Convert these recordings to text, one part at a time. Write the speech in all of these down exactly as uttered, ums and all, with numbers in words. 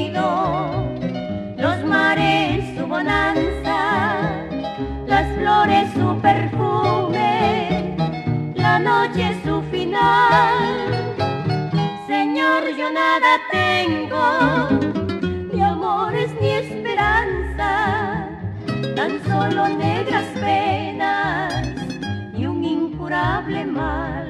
querido, los mares su bonanza, las flores su perfume, la noche su final. Señor, yo nada tengo, ni amores ni esperanza, tan solo negras penas y un incurable mal.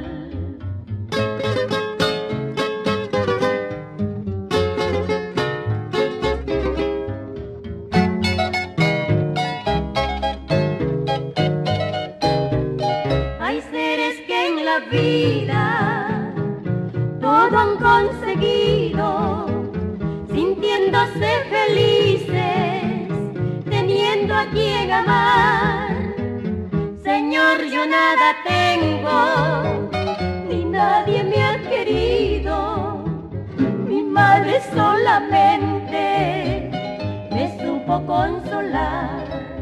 Hay seres que en la vida todo han conseguido, sintiéndose felices, teniendo a quien amar. Señor, yo nada tengo, ni nadie me ha querido. Mi madre solamente me supo consolar.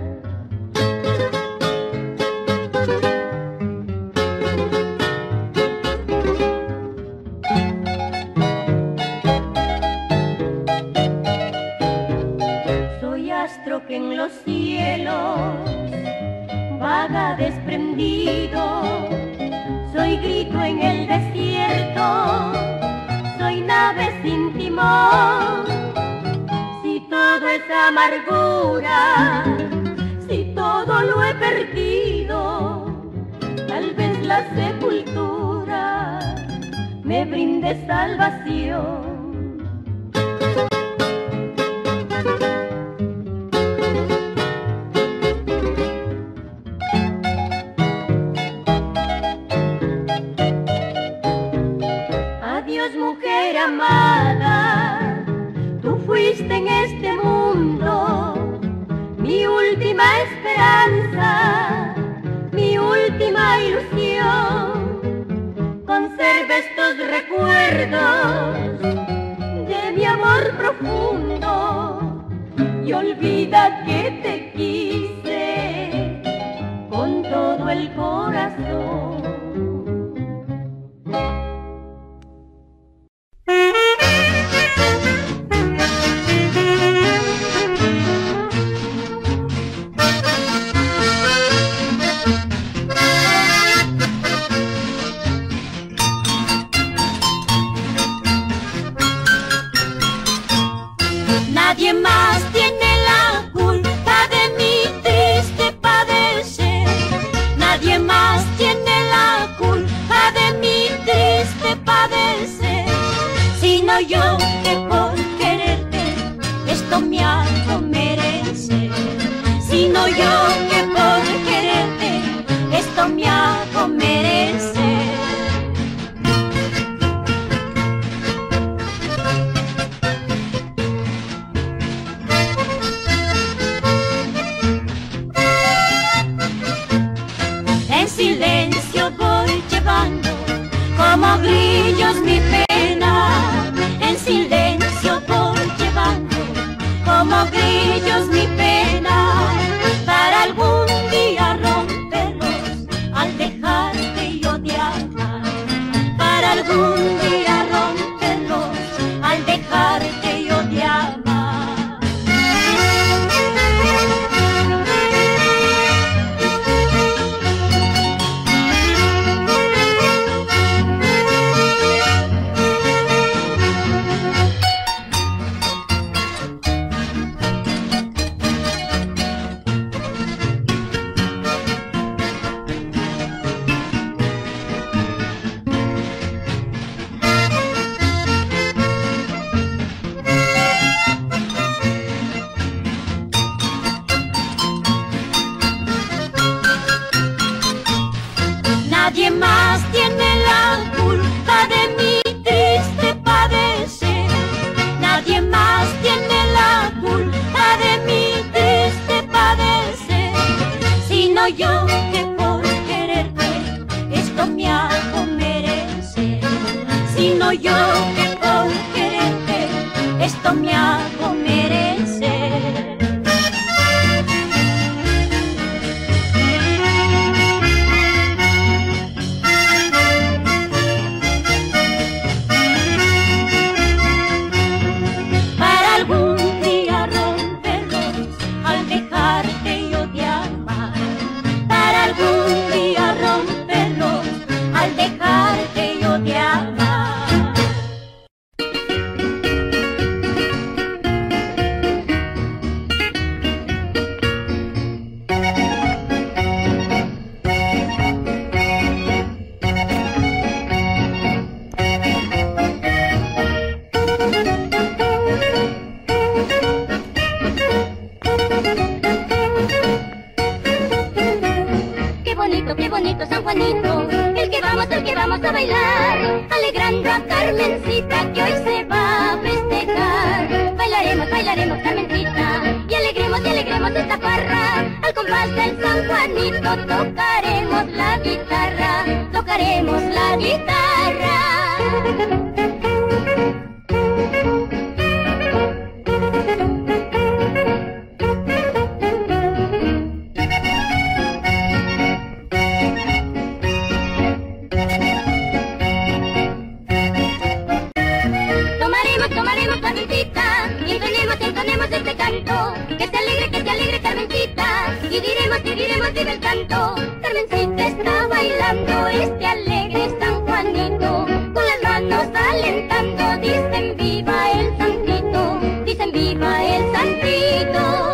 Que en los cielos vaga desprendido, soy grito en el desierto, soy nave sin timón. Si todo es amargura, si todo lo he perdido, tal vez la sepultura me brinde salvación. Mujer amada, tú fuiste en este mundo mi última esperanza, mi última ilusión. Conserva estos recuerdos de mi amor profundo y olvida que te quise con todo el corazón. Nadie más tiene la culpa de mi triste padecer. Nadie más tiene la culpa de mi triste padecer. Sino yo que por quererte esto me hago merecer. Sino yo que por quererte esto me hago merecer. Silencio voy llevando como grillos mi pena. En silencio voy llevando como grillos mi pena. Para algún día romperlos al dejarte yo de amar. Para algún día romperlos al dejarte yo de amar. Nadie más tiene la culpa de mi triste padecer. Nadie más tiene la culpa de mi triste padecer. Sino yo que por quererte esto me hago merecer. Sino yo que por quererte esto me hago merecer. Para algún vamos a bailar, alegrando a Carmencita que hoy se va a festejar. Bailaremos, bailaremos, Carmencita, y alegremos, y alegremos esta farra. Al compás del San Juanito tocaremos la guitarra, tocaremos la guitarra. Tomaremos, Carmencita, y entonemos, entonemos este canto. Que se alegre, que se alegre, Carmencita, y diremos, y diremos, vive el canto. Carmencita está bailando este alegre San Juanito, con las manos alentando, dicen viva el santito, dicen viva el santito.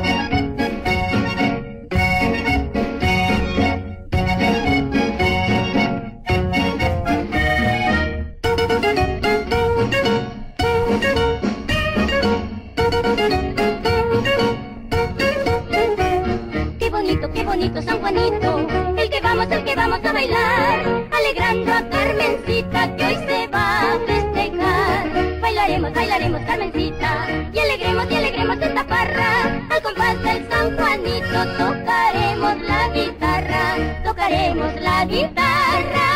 Qué bonito San Juanito, el que vamos, el que vamos a bailar, alegrando a Carmencita que hoy se va a festejar. Bailaremos, bailaremos, Carmencita, y alegremos, y alegremos esta farra. Al compás del San Juanito tocaremos la guitarra, tocaremos la guitarra.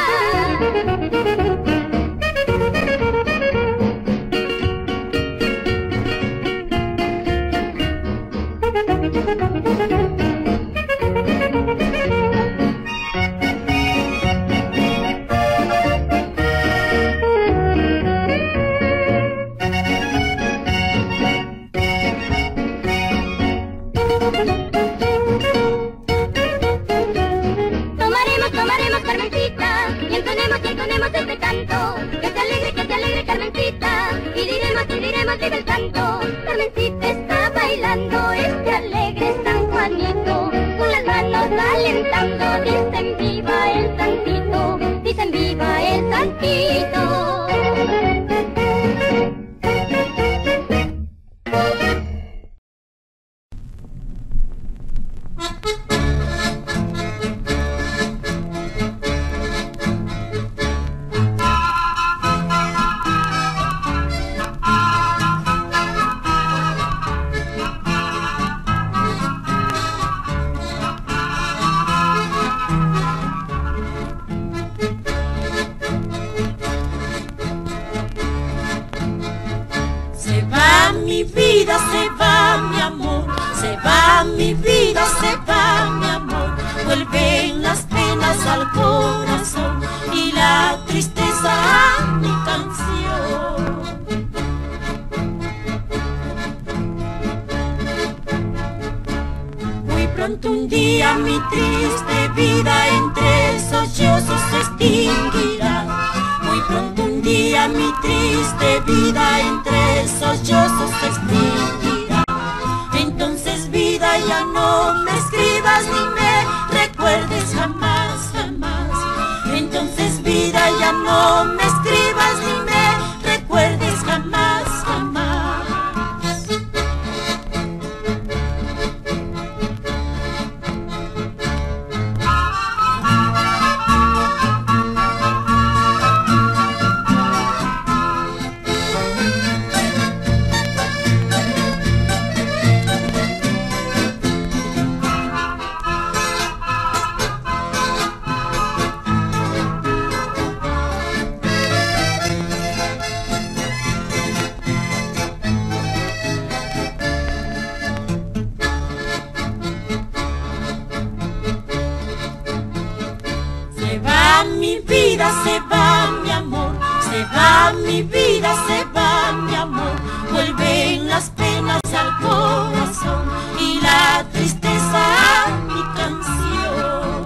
Tomaremos, tomaremos, Carmencita, y entonemos, y entonemos este canto. Que se alegre, que se alegre, Carmencita, y diremos, y diremos, vive el canto. Carmencita está bailando este alegre San Juanito, con las manos alentando, dicen viva el santito, dicen viva el santito. Mi vida se va, mi amor, se va mi vida, se va mi amor. Vuelven las penas al corazón y la tristeza a mi canción. Muy pronto un día mi triste vida entre sollozos se extinguirá. Muy pronto un día mi triste vida entre sollozos se extinguirá. Entonces vida ya no me escribas ni me recuerdes jamás, jamás. Entonces vida ya no me escribas ni me recuerdes jamás, jamás. Mi vida se va, mi amor, se va mi vida, se va mi amor. Vuelven las penas al corazón y la tristeza a mi canción.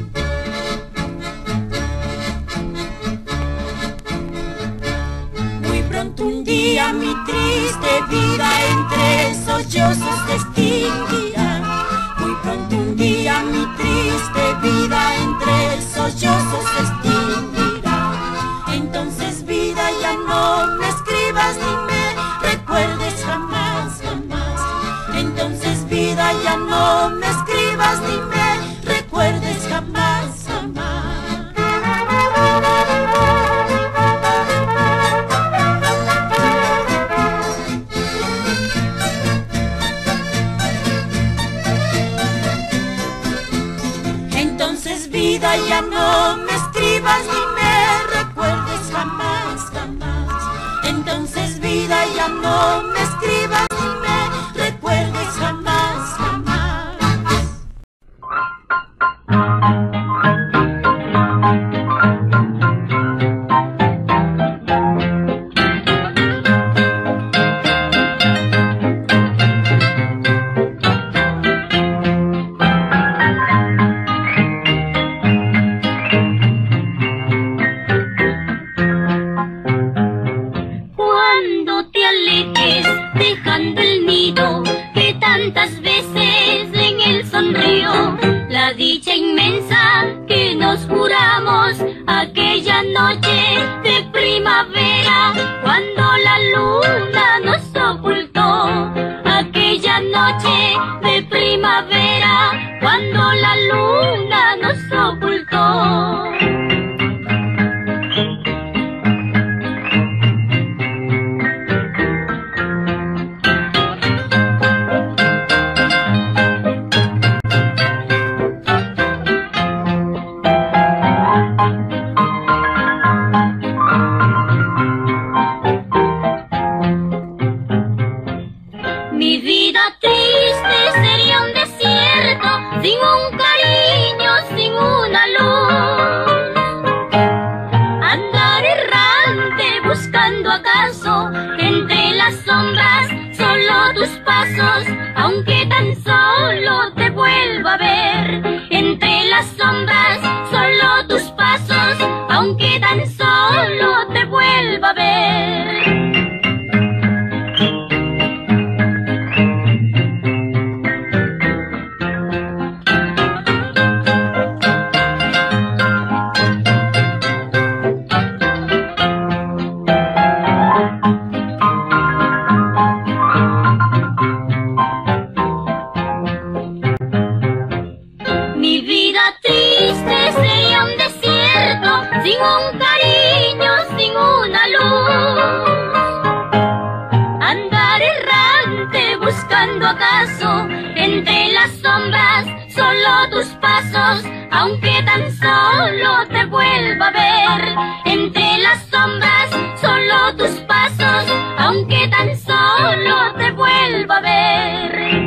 Muy pronto un día mi triste vida entre sollozos se extinguirá. Muy pronto un día mi triste vida entre sollozos se extinguirá. Entonces vida ya no me escribas ni me vida ya no me escribas ni me recuerdes jamás, jamás. Entonces vida ya no me escribas ni me recuerdes jamás, jamás. Aquella noche de primavera, cuando la luna nos ocultó. Aquella noche de primavera, cuando la luna nos ocultó. Sin un cariño, sin una luz, andar errante buscando acaso entre las sombras solo tus pasos, aunque tan solo te vuelva a ver. Entre las sombras solo tus pasos, aunque tan solo te vuelva a ver. Sin un cariño, sin una luz, andar errante buscando acaso entre las sombras solo tus pasos, aunque tan solo te vuelva a ver. Entre las sombras solo tus pasos, aunque tan solo te vuelva a ver.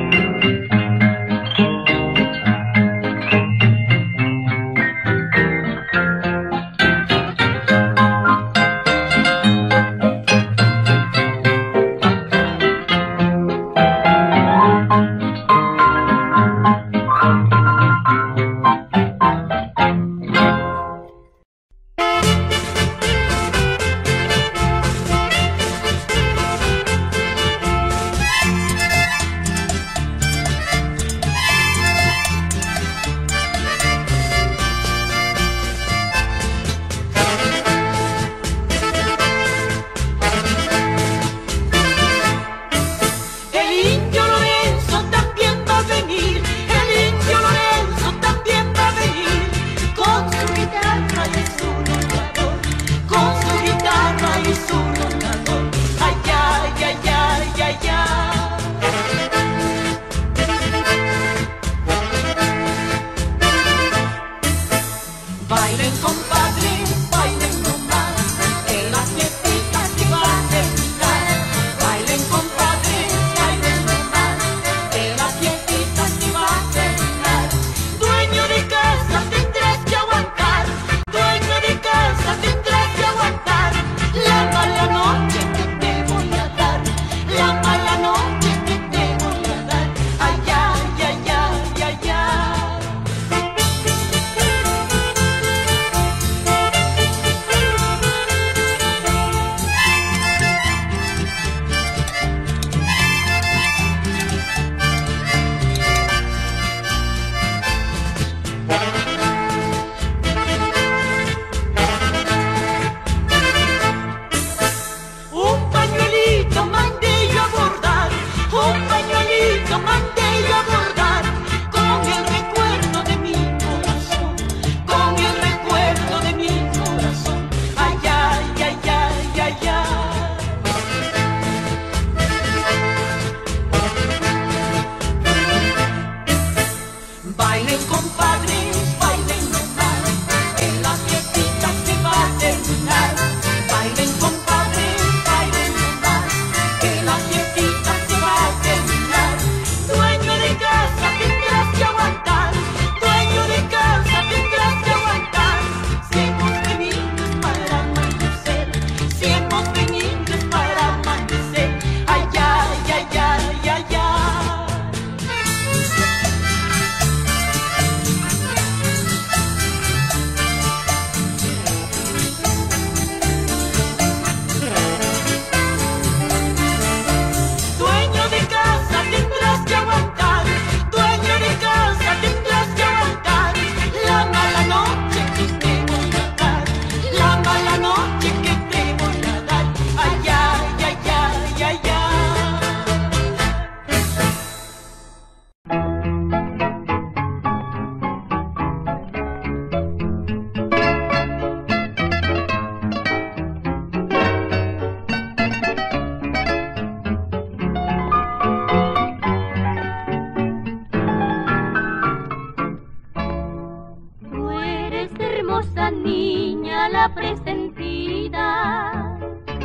presentida,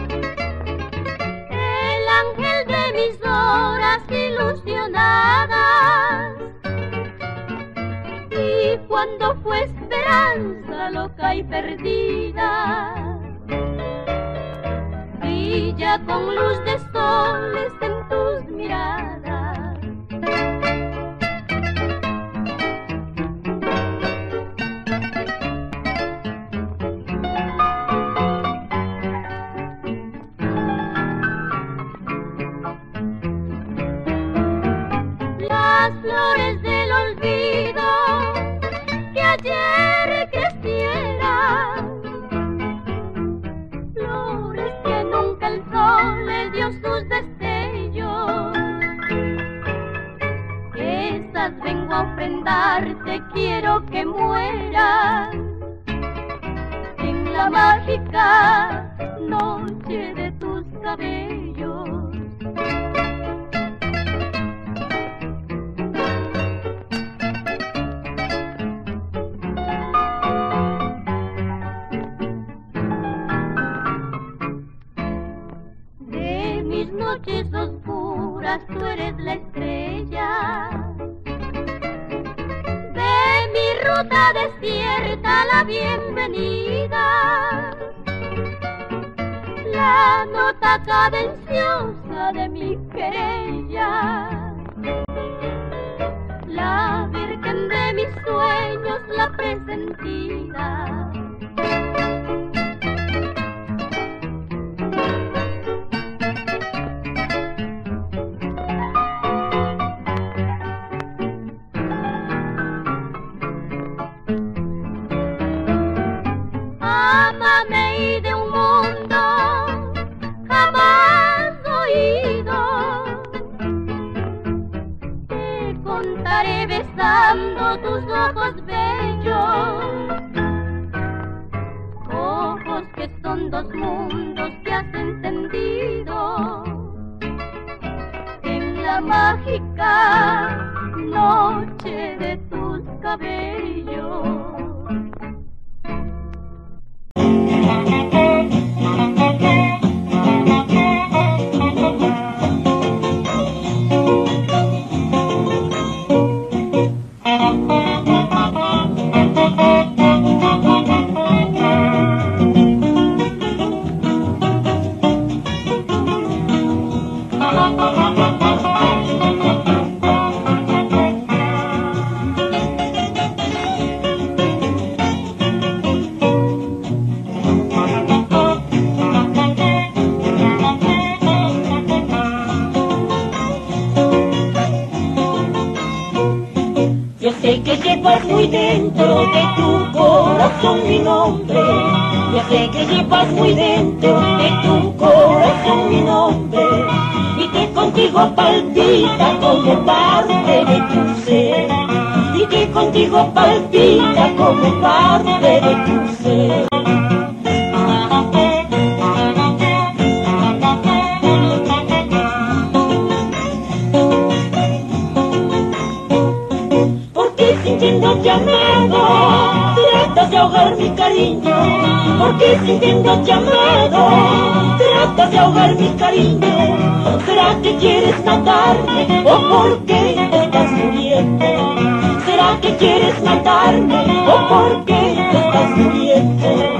el ángel de mis horas ilusionadas. Y cuando fue esperanza loca y perdida, brilla con luz de soles en tus miradas. Las flores del olvido que ayer crecieran, flores que nunca el sol les dio sus destellos, esas vengo a ofrendarte, quiero que mueran en la mágica noche de tus cabellos. Noches oscuras, tú eres la estrella de mi ruta desierta, la bienvenida, la nota cadenciosa de mi querella, la virgen de mis sueños, la presentida. Ámame y de un mundo jamás oído te contaré besando tus ojos bellos, ojos que son dos mundos que has encendido en la mágica noche de tus cabellos. Sé que llevas muy dentro de tu corazón mi nombre. Yo sé que llevas muy dentro de tu corazón mi nombre, y que contigo palpita como parte de tu ser, y que contigo palpita como parte de tu ser. Sintiéndote amado, tratas de ahogar mi cariño. Porque sintiéndote amado, tratas de ahogar mi cariño. ¿Será que quieres matarme o por qué te estás muriendo? ¿Será que quieres matarme o por qué te estás muriendo?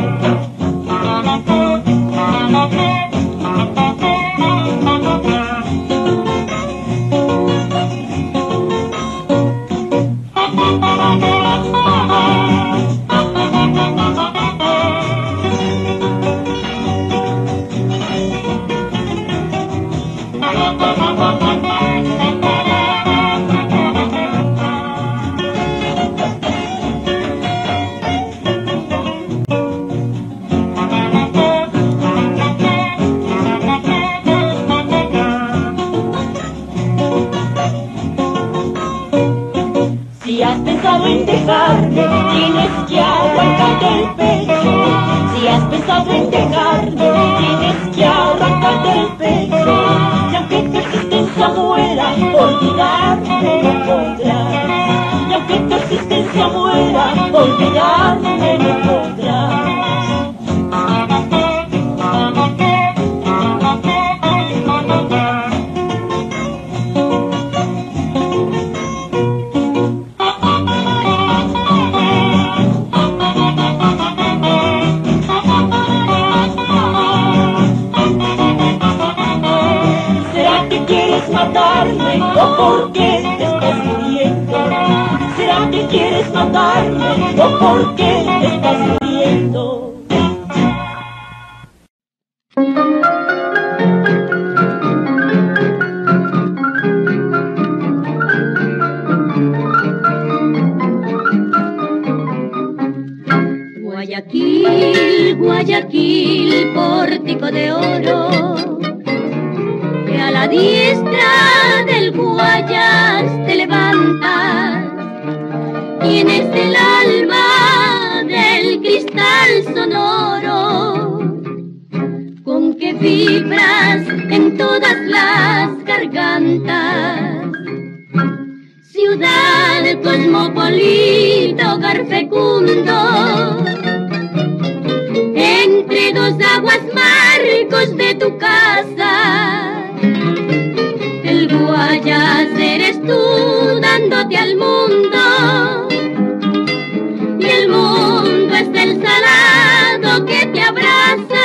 Si has pensado en dejarme, tienes que arrancarte el pecho. Si has pensado en dejarme, tienes que arrancarte el pecho. Y aunque tu existencia muera, olvidarme no podrás. Y aunque tu existencia muera, olvidarme no podrás. matarme o por qué te estás muriendo? ¿Será que quieres matarme o por qué te estás muriendo? Guayaquil, Guayaquil, pórtico de oro, que a la diestra del Guayas te levantas, tienes el alma del cristal sonoro, con que vibras en todas las gargantas. Ciudad cosmopolita, hogar fecundo, entre dos aguas marcos de tu casa, el Guayas eres tú dándote al mundo, y el mundo es el salado que te abraza.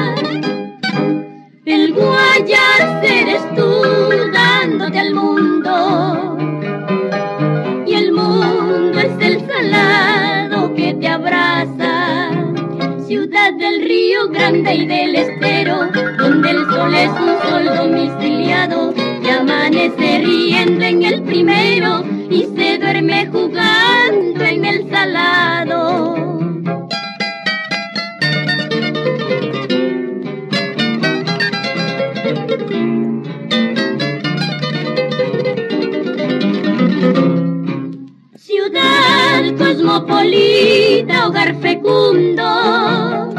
El Guayas eres tú dándote al mundo, y el mundo es el salado que te abraza. Ciudad del Río Grande y del Estero, donde el sol es un sol domiciliado, que amanece riendo en el primero y se duerme jugando en el salado. Ciudad cosmopolita, hogar fecundo,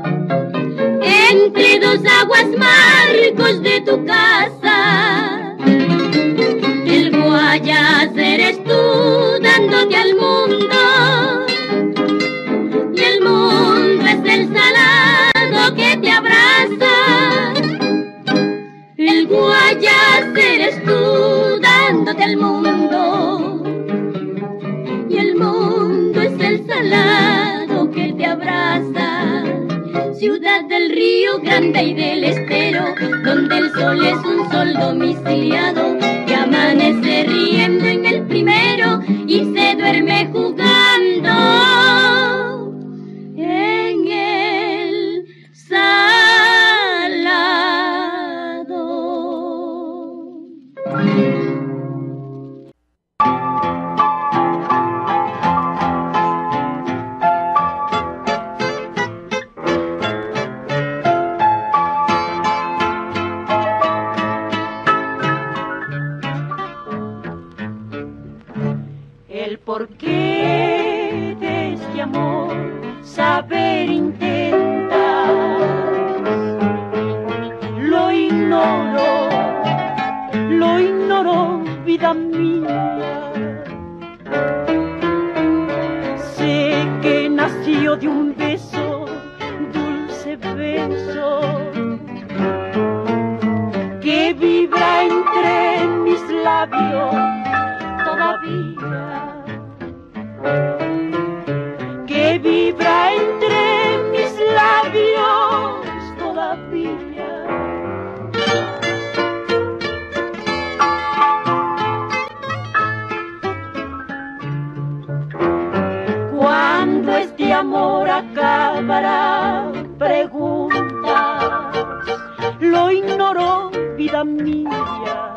entre dos aguas marcos de tu casa, el Guayas eres tú dándote al mundo, y el mundo es el salado que te abraza. El Guayas eres tú dándote al mundo, y el mundo es el salado que te abraza. Ciudad del Río Grande y del Estero, donde el sol es un sol domiciliado, que amanece riendo en el primero y se duerme jugando en el salado. El porqué de este amor saber intentas, lo ignoro, lo ignoro, vida mía. Sé que nació de un beso, dulce beso, que vibra entre mis labios todavía, que vibra entre mis labios todavía. ¿Cuándo este amor acabará? Preguntas, lo ignoro, vida mía.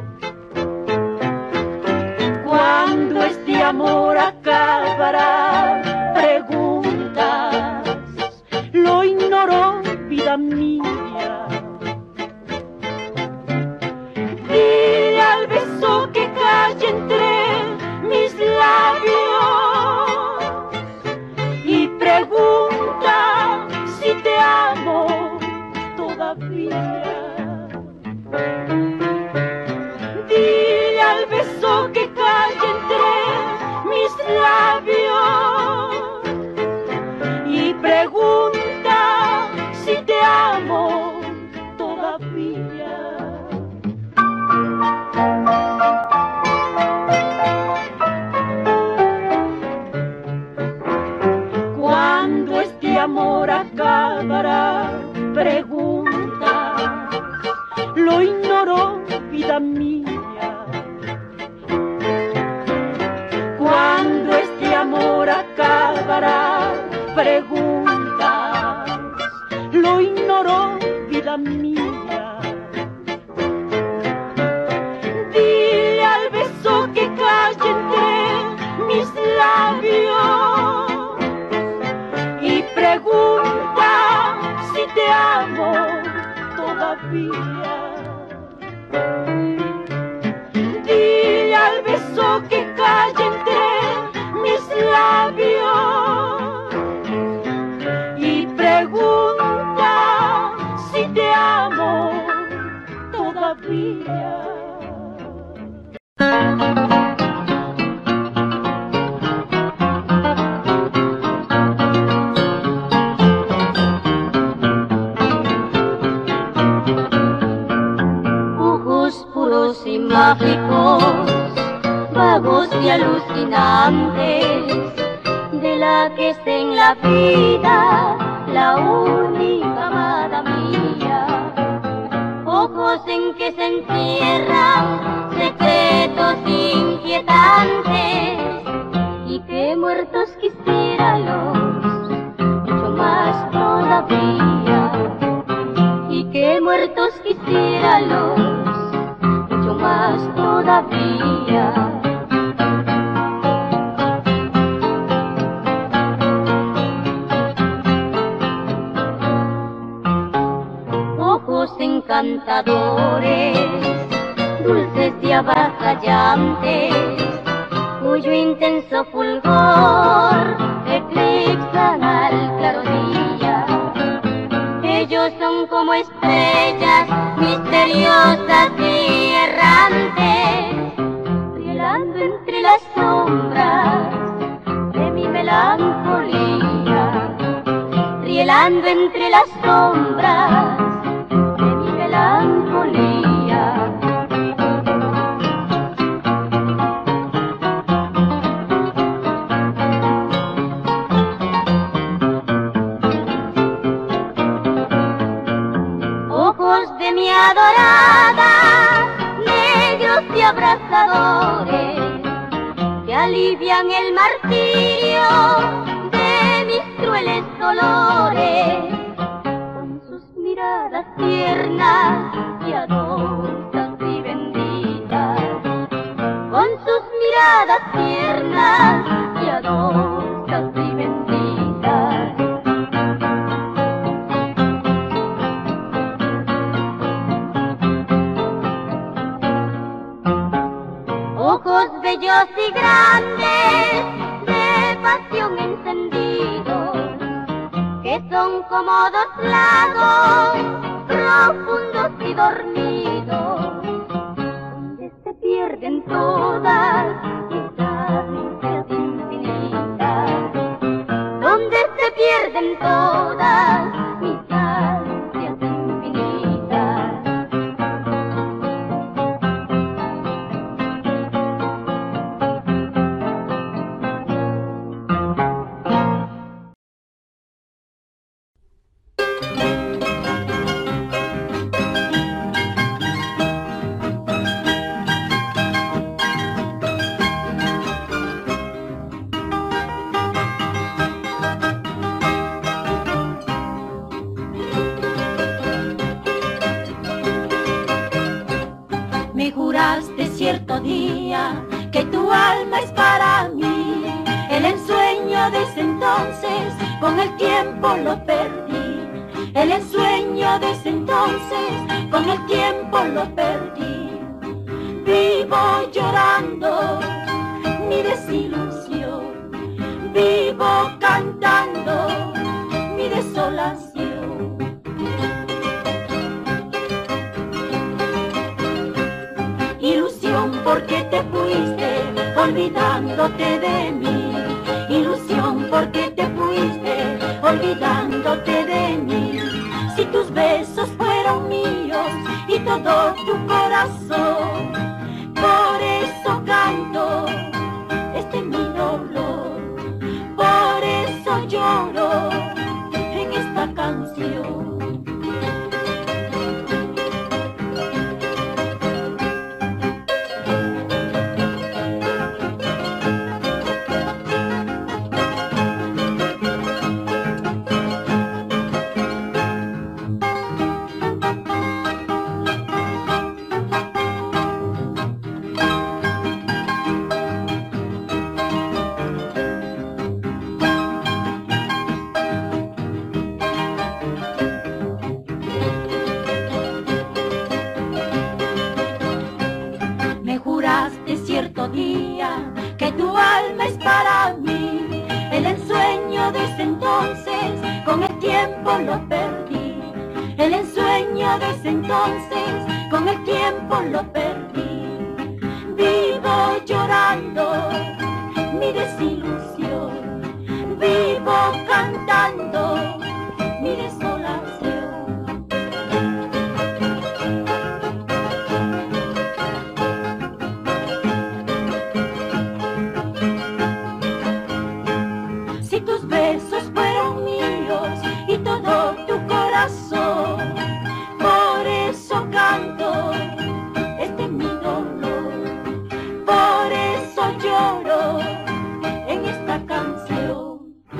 ¿Cuándo este amor acabará? Preguntas, lo ignoro, vida mía. Dile al beso que cae entre mis labios y pregunta si te amo todavía. Dile al beso que cae entre mis aclarar preguntas. Lo ignoro, vida mía. Dile al beso que calle entre mis labios y pregunta si te amo todavía. Dile al beso que calle entre mis labios y pregunta si te amo todavía. Ojos puros y mágicos, vagos y alucinantes, de la que es en la vida la única amada mía. Ojos en que se encierran secretos inquietantes y que muertos quisiéramos mucho más todavía, y que muertos quisiéramos mucho más todavía. Ojos encantadores, dulces y avasallantes, cuyo intenso fulgor eclipsan al claro día. Ellos son como estrellas misteriosas y errantes, rielando entre las sombras de mi melancolía, rielando entre las sombras de mi melancolía. Ojos de mi adorada, negros y abrazadores, que alivian el martirio de mis crueles dolores, con sus miradas tiernas y adultas y benditas, con sus miradas tiernas y adultas y benditas. Ojos bellos y grandes, de pasión encendidos, que son como dos lagos profundos y dormidos, donde se pierden todas mis ansias infinitas, donde se pierden todas mis ansias infinitas. Me juraste cierto día que tu alma es para mí. El ensueño de ese entonces con el tiempo lo perdí. El ensueño de ese entonces con el tiempo lo perdí. Vivo llorando mi desilusión, vivo cantando mi desolación. Ilusión porque te fuiste olvidándote de mí. Ilusión porque te fuiste olvidándote de mí. Si tus besos fueron míos y todo tu corazón, por eso canto este mi dolor, por eso lloro en esta canción. de cierto día que tu alma es para mí. El ensueño de ese entonces con el tiempo lo perdí. El ensueño de ese entonces con el tiempo lo perdí. Vivo llorando mi desilusión, vivo cantando mi desolación. Si tus besos fueron míos y todo tu corazón, por eso canto este mi dolor, por eso lloro en esta canción.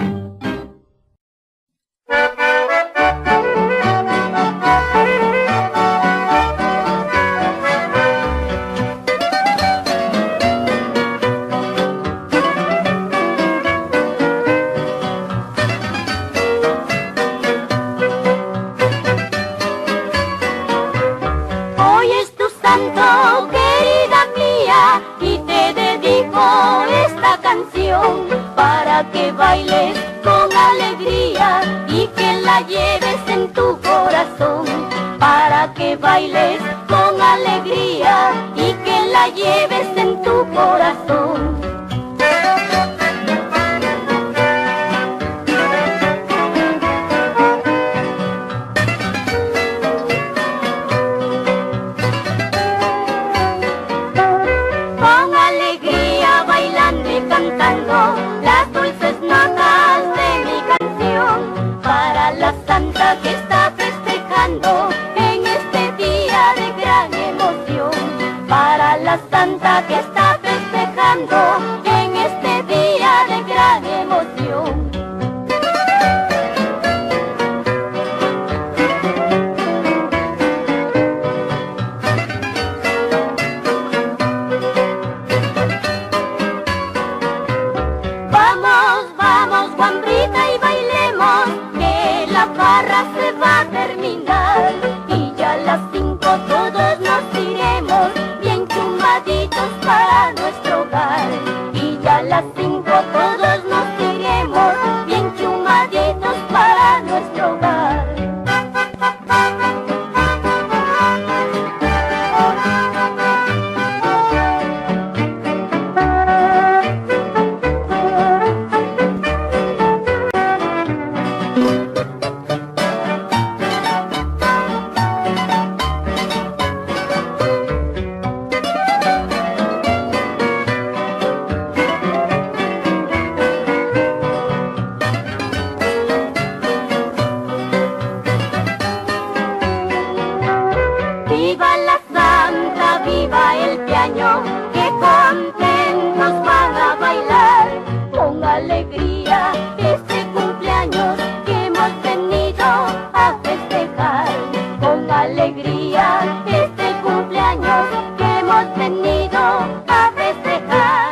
Hoy es tu santo, querida mía, y te dedico esta canción para que bailes con alegría y que la lleves en tu corazón. Para que bailes con alegría y que la lleves en tu corazón. Con alegría bailando y cantando las dulces notas de mi canción, para la santa que está festejando en este día de gran emoción. Para la santa que está festejando en este día de gran emoción. Vamos, vamos, guambrita, y bailemos, que la farra se va a terminar. Y ya a las cinco todos nos iremos, bien chumaditos para nuestro hogar. Y ya a las cinco todos nos iremos, bien chumaditos para nuestro hogar. Viva la santa, viva el piaño, que contentos van a bailar con alegría este cumpleaños que hemos venido a festejar. Con alegría este cumpleaños que hemos venido a festejar.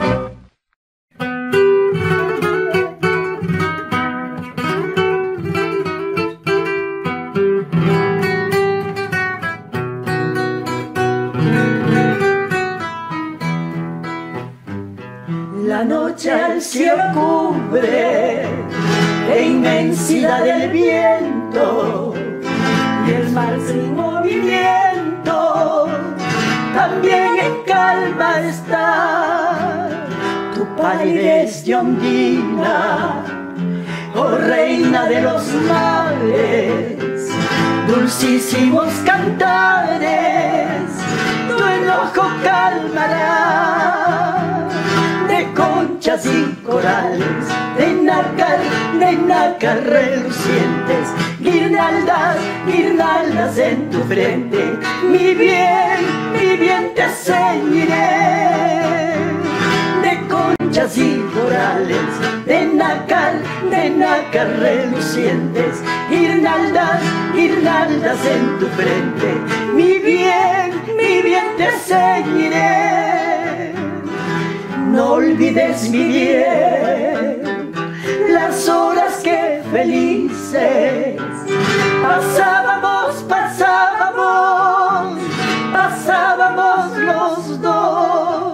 La noche al cielo cubre de inmensidad del viento y el mar sin movimiento también en calma está. Tu palidez de ondina, oh reina de los mares, dulcísimos cantares, tu enojo calmará. De conchas y corales, de nácar, de nácar relucientes, guirnaldas, guirnaldas en tu frente, mi bien, mi bien te ceñiré. De conchas y corales, de nácar, de nácar relucientes, guirnaldas, guirnaldas en tu frente, mi bien, mi bien te ceñiré. No olvides, mi bien, las horas que felices pasábamos, pasábamos, pasábamos los dos.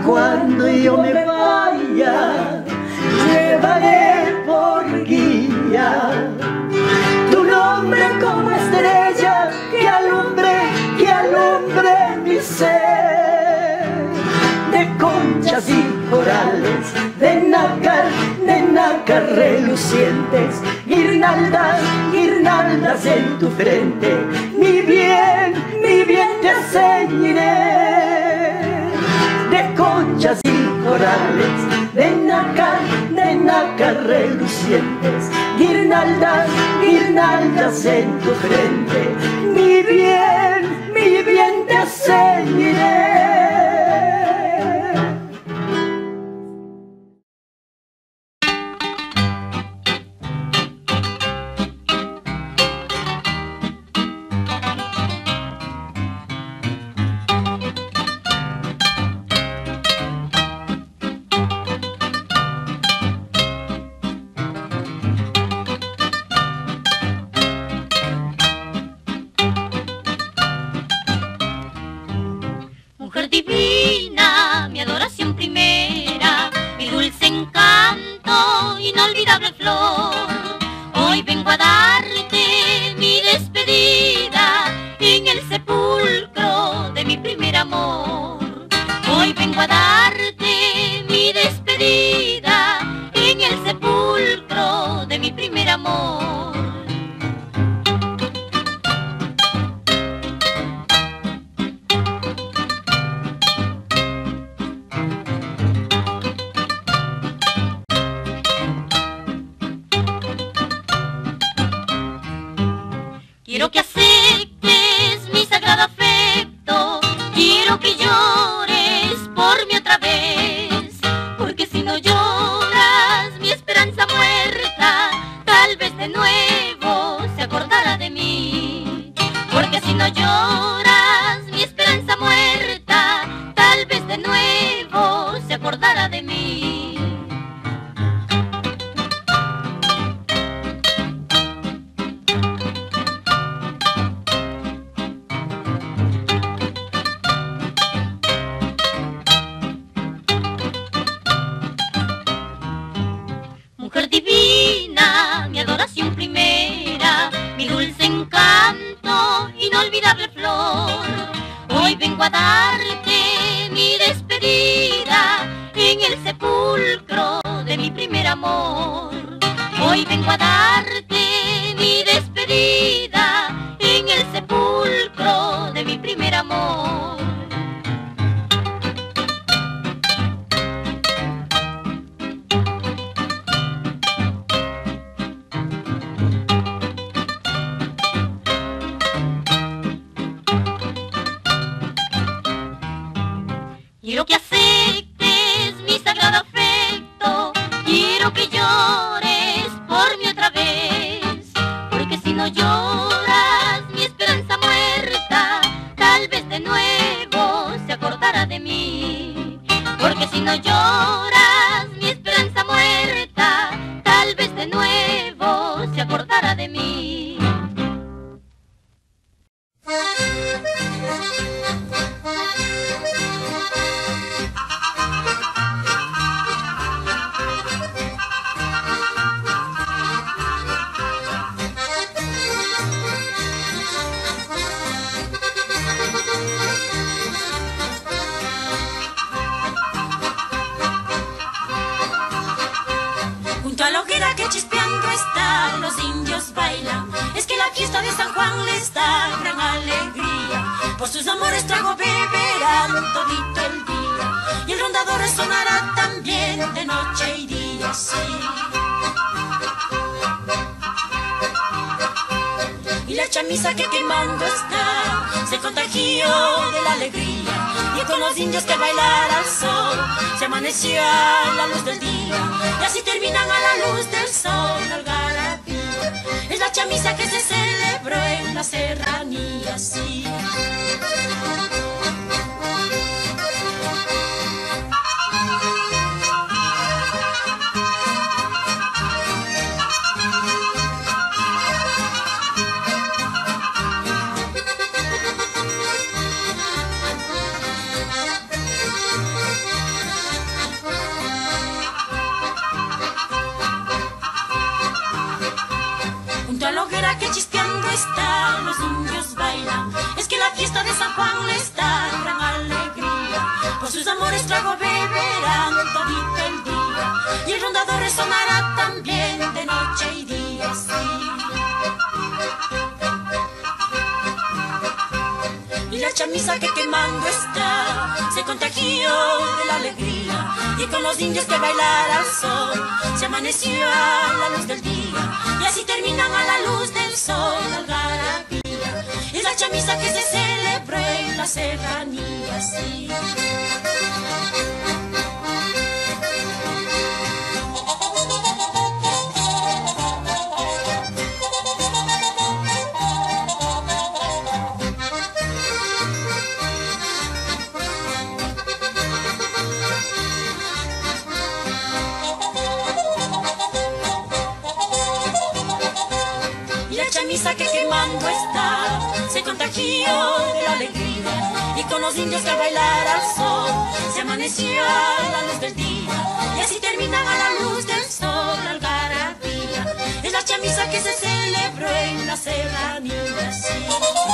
cuando yo me vaya, llevaré por guía tu nombre como estrella que alumbre, que alumbre mi ser. De conchas y corales, de nácar, de nácar relucientes, guirnaldas, guirnaldas en tu frente, mi bien, mi bien te ceñiré. De conchas y corales, de nácar, de nácar relucientes, guirnaldas, guirnaldas en tu frente, mi bien, mi bien te ceñiré. Divina, mi adoración primera, mi dulce encanto, inolvidable flor. Hoy vengo a darte mi despedida en el sepulcro de mi primer amor. Hoy vengo a darte mi despedida en el sepulcro de mi primer amor. Quiero que aceptes mi sagrado afecto, quiero que llores por mí otra vez, porque si no lloras mi esperanza muerta, tal vez de nuevo se acordará de mí. Porque si no lloras mi esperanza muerta, tal vez de nuevo se acordará de mí. Mujer divina, mi adoración primera, mi dulce encanto, inolvidable flor. Hoy vengo a darte mi despedida en el sepulcro de mi primer amor. Hoy vengo a darte mi despedida en el sepulcro de mi primer amor. Quiero que aceptes mi sagrado afecto, quiero que llores por mí otra vez, porque si no lloras mi esperanza muerta, tal vez de nuevo se acordará de mí. Porque si no lloras mi esperanza muerta, tal vez de nuevo se acordará de mí. Junto a la hoguera que chispeando está, los indios bailan. Es que la fiesta de San Juan les da gran alegría. Por sus amores trago beberán todito el día, y el rondador sonará también de noche y día, sí. Y la chamisa que quemando está se contagió de la alegría, y con los indios que bailar al sol se amaneció a la luz del día, y así terminan a la luz del sol la algarabía. Es la chamisa que se celebró en la serranía, sí. están, los indios bailan. Es que la fiesta de San Juan les da gran alegría. Con sus amores trago beberán todito el día. Y el rondador sonará también de noche y día, sí. Y la chamisa que quemando está se contagió de la alegría. Y con los indios que bailar al sol se amaneció a la luz del día. Y así terminan a la luz del sol algarabía. Es la chamisa que se celebró en la serranía, sí. Chamisa que quemando está se contagió de la alegría. Y con los indios que al bailar al sol se amaneció a la luz del día. Y así terminan a la luz del sol la algarabía. Es la chamisa que se celebró en la serranía, sí.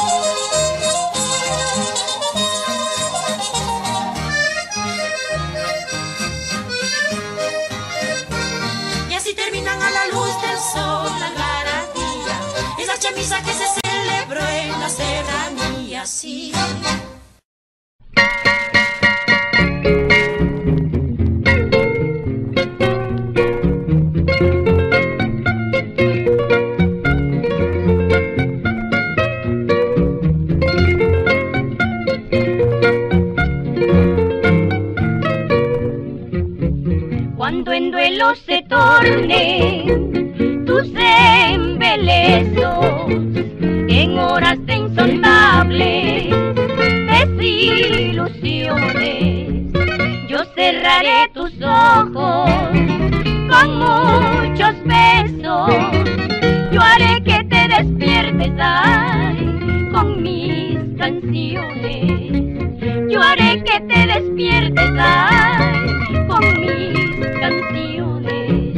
Y así terminan a la luz del sol la algarabía. Es la chamisa que se celebró en la serranía, sí. Cuando en duelo se tornen tus embelezos, en horas de insondables desilusiones, yo cerraré tus ojos con muchos besos. Yo haré que te despiertes, ay, con mis canciones. Yo haré que te despiertes, ay, con mis canciones.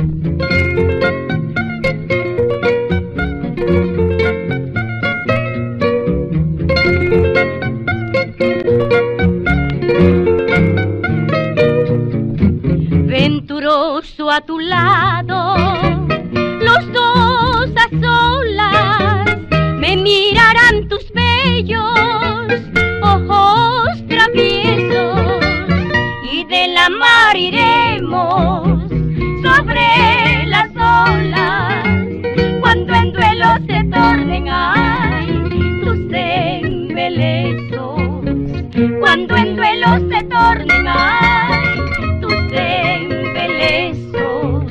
Venturoso a tu lado, los dos a solas, me mirarán tus bellos ojos traviesos, y de la mar iremos sobre las olas. Cuando en duelo se tornen, ay, tus embelezos. Cuando en duelo se tornen, ay, tus embelezos.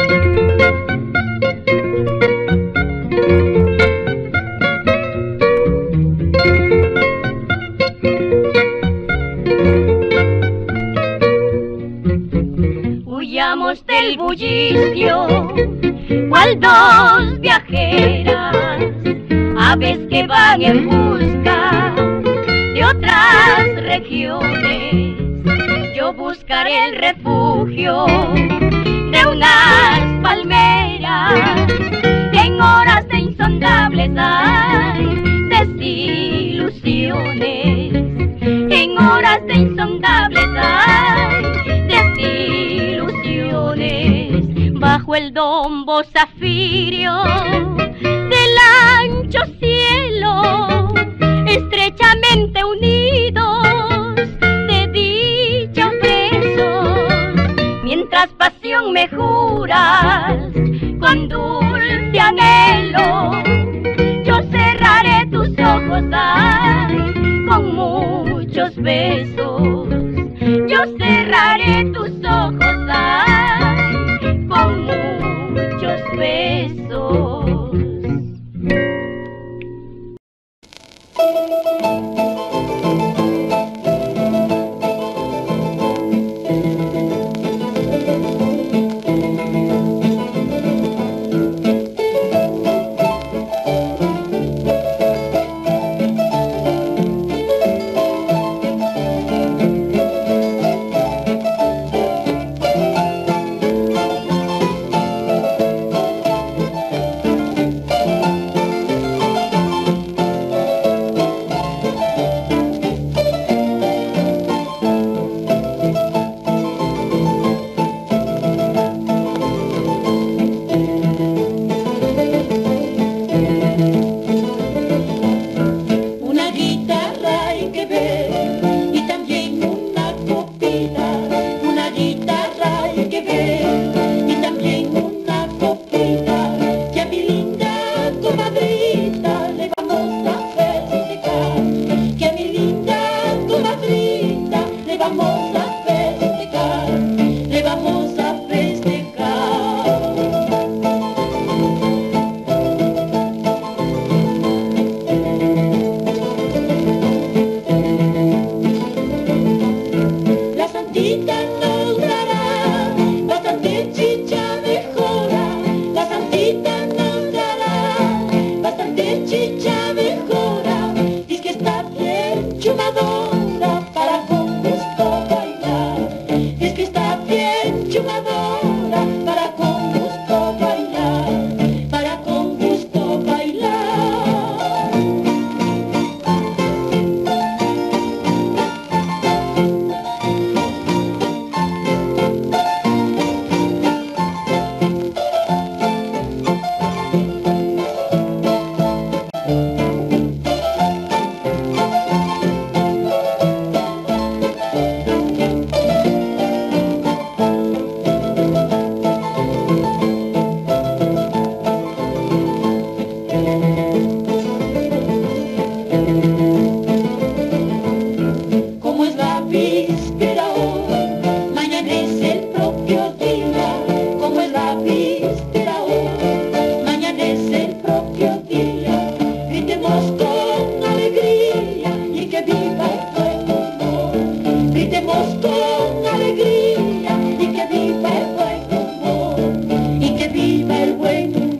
Huyamos del bullicio, cual dos viajeras, aves que van en busca de otras regiones. Yo buscaré el refugio de unas palmeras en horas de insondables, ay, desilusiones. En horas de insondables, ay, desilusiones. Bajo el dombo zafirio del ancho cielo, estrechamente unidos de dicha presos, mientras pasión me juras con dulce anhelo, yo cerraré tus ojos, ay, con muchos besos. Yo cerraré tus ojos, ay, con muchos besos. vamos a festejar, le vamos a festejar. La santita nos dará bastante chicha de jora, la santita nos dará bastante chicha de jora, dice que está bien chumadora para con gusto bailar, dice que está bien chumadora para con gusto bailar, para con gusto bailar. Como es la víspera hoy, mañana es el propio día. Como es la víspera hoy, mañana es el propio día. Gritemos con alegría y que viva el buen humor. Gritemos con alegría y que viva el buen humor. Y que viva el buen humor.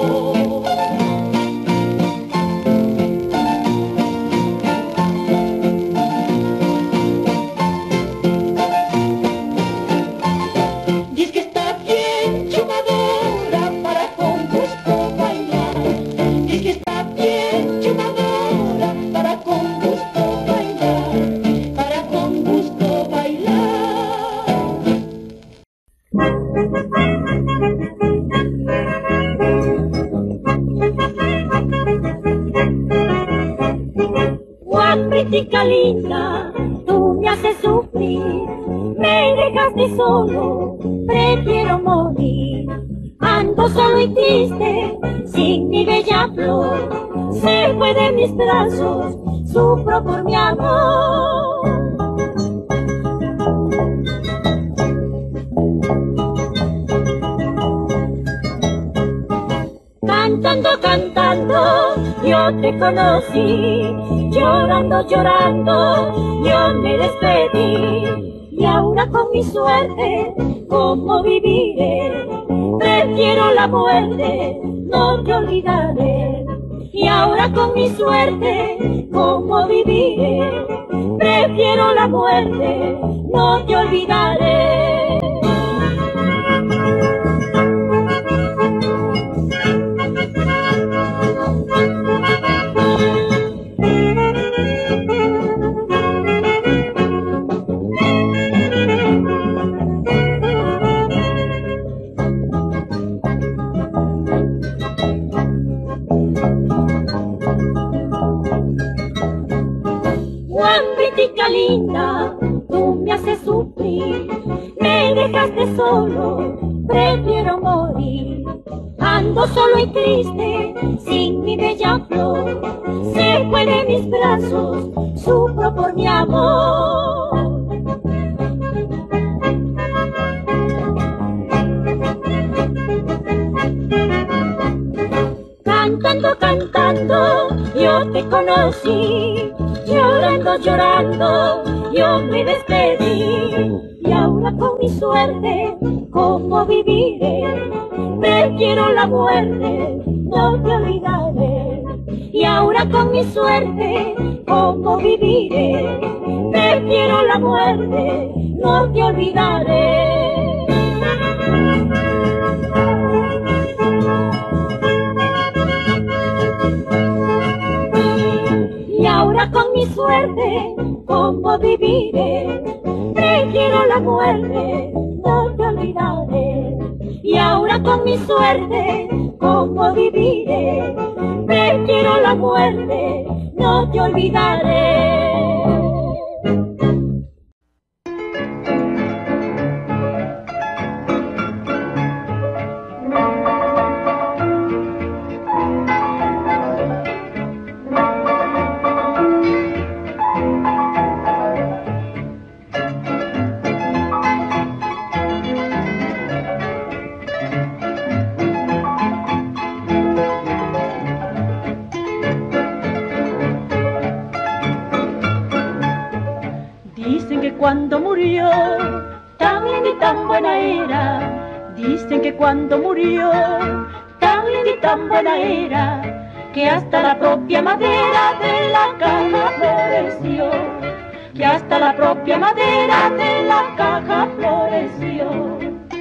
Dice que está bien chumadora para con gusto bailar, dice que está bien chumadora para con gusto bailar, para con gusto bailar. Guapetica linda, tú me haces sufrir, me dejaste solo, prefiero morir. Ando solo y triste, sin mi bella flor, se fue de mis brazos, sufro por mi amor. Cantando, cantando, yo te conocí, llorando, llorando, yo me despedí. Y ahora con mi suerte, ¿cómo viviré? Prefiero la muerte, no te olvidaré. Y ahora con mi suerte, ¿cómo viviré? Prefiero la muerte, no te olvidaré. Guapetica linda, tú me haces sufrir, me dejaste solo, prefiero morir. Ando solo y triste, sin mi bella flor, se fue de mis brazos, sufro por mi amor. Cantando, cantando, yo te conocí, llorando, llorando, yo me despedí. Y ahora con mi suerte, ¿cómo viviré? Prefiero la muerte, no te olvidaré. Y ahora con mi suerte, ¿cómo viviré? Prefiero la muerte, no te olvidaré. Y ahora con mi suerte, ¿cómo viviré? Prefiero la muerte, no te olvidaré. Y ahora con mi suerte, ¿cómo viviré? Prefiero la muerte, no te olvidaré. Dicen que cuando murió, tan linda y tan buena era. Dicen que cuando murió, tan linda y tan buena era, que hasta la propia madera de la caja floreció, que hasta la propia madera de la caja floreció.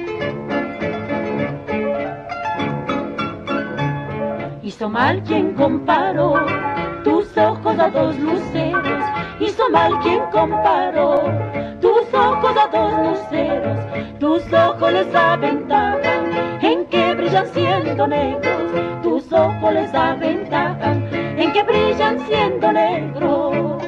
Hizo mal quien comparó tus ojos a dos luceros, hizo mal quien comparó tus ojos a dos luceros. Tus ojos les aventajan en que brillan siendo negros, tus ojos les aventajan en que brillan siendo negros.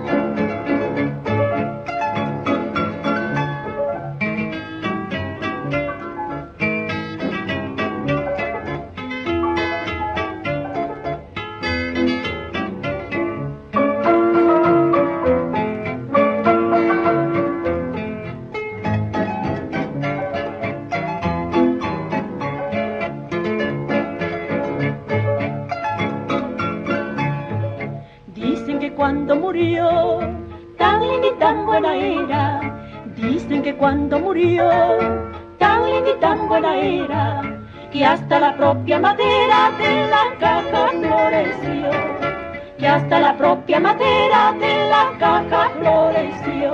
Cuando murió, tan linda y tan buena era. Dicen que cuando murió, tan linda y tan buena era, que hasta la propia madera de la caja floreció, que hasta la propia madera de la caja floreció.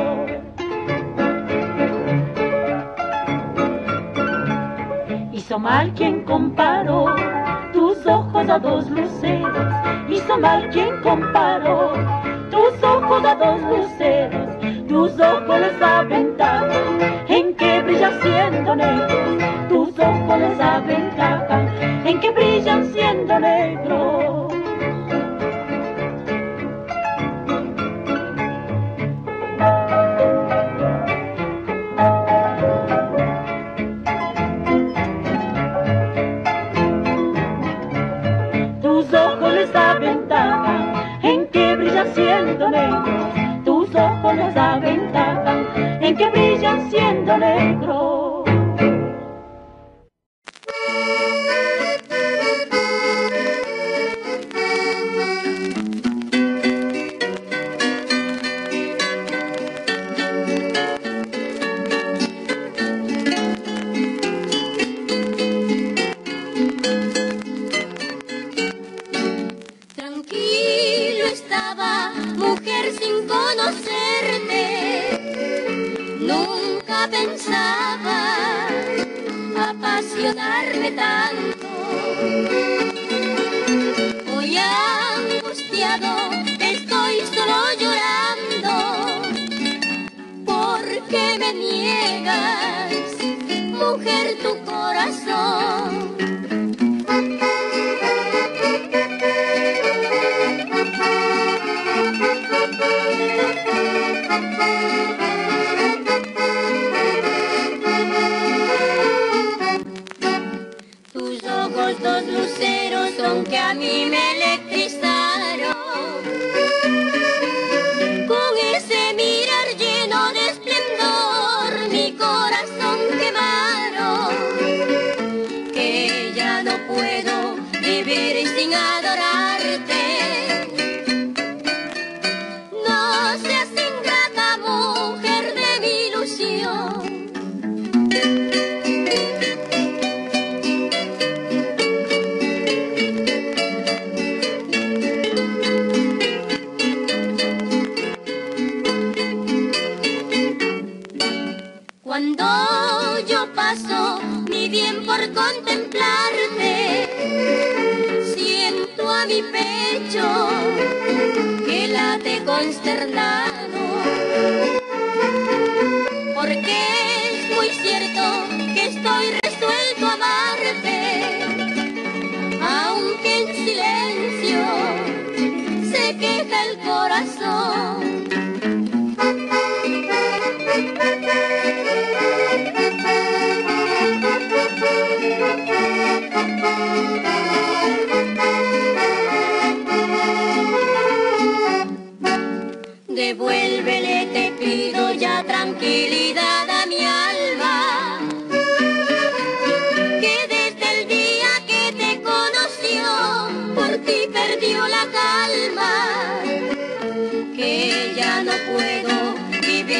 Hizo mal quien comparó tus ojos a dos luceros, hizo mal quien comparó tus ojos a dos luceros. Tus ojos les aventajan en que brillan siendo negros, tus ojos les aventajan en que brillan siendo negros. Tus ojos les aventajan en que brillan siendo negros, tus ojos les aventajan en que brillan siendo negros. Pensaba apasionarme tanto. Hoy angustiado estoy solo llorando, porque me niegas, mujer, tu corazón. Dos luceros son que a mí me electrizaron, con ese mirar lleno de esplendor mi corazón quemaron, que ya no puedo vivir sin adorarte. No seas ingrata, mujer de mi ilusión. Cuando yo paso mi bien por contemplarte, siento a mi pecho que late consternado, porque es muy cierto que estoy resuelto a amarte, aunque en silencio se queja el corazón. Devuélvele, te pido ya, tranquilidad a mi alma, que desde el día que te conoció, por ti perdió la calma, que ya no puedo vivir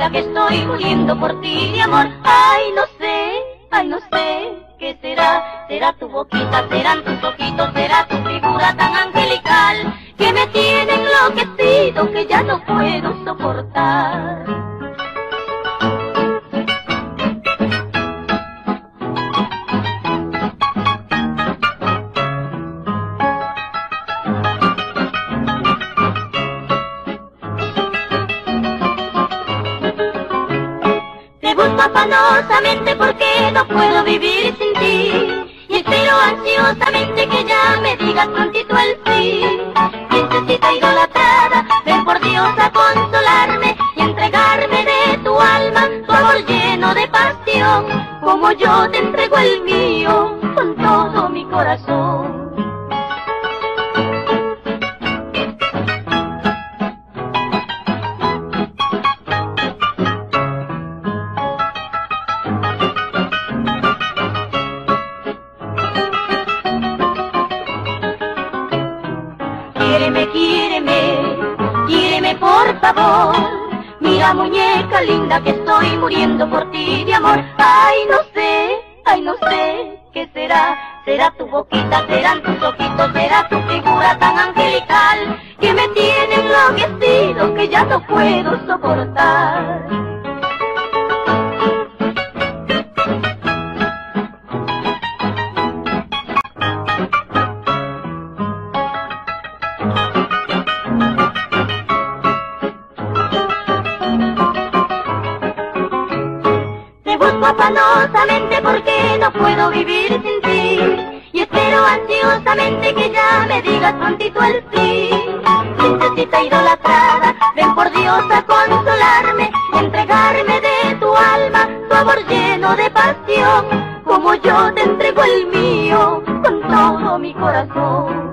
linda, que estoy muriendo por ti de amor. Ay, no sé, ay, no sé, ¿qué será? Será tu boquita, serán tus ojitos, será tu figura tan angelical, que me tiene enloquecido, que ya no puedo soportar. Afanosamente porque no puedo vivir sin ti, y espero ansiosamente que ya me digas prontito el sí. Princesita idolatrada, ven por Dios a consolarme y entregarme de tu alma tu amor lleno de pasión, como yo te entrego el mío con todo mi corazón. Quiéreme, quiéreme, quiéreme por favor. Mira, muñeca linda, que estoy muriendo por ti de amor. Ay, no sé, ay, no sé, ¿qué será? Será tu boquita, serán tus ojitos, será tu figura tan angelical, que me tiene enloquecido, que ya no puedo soportar. Afanosamente porque no puedo vivir sin ti, y espero ansiosamente que ya me digas prontito el sí. Princesita idolatrada, ven por Dios a consolarme y entregarme de tu alma tu amor lleno de pasión, como yo te entrego el mío con todo mi corazón.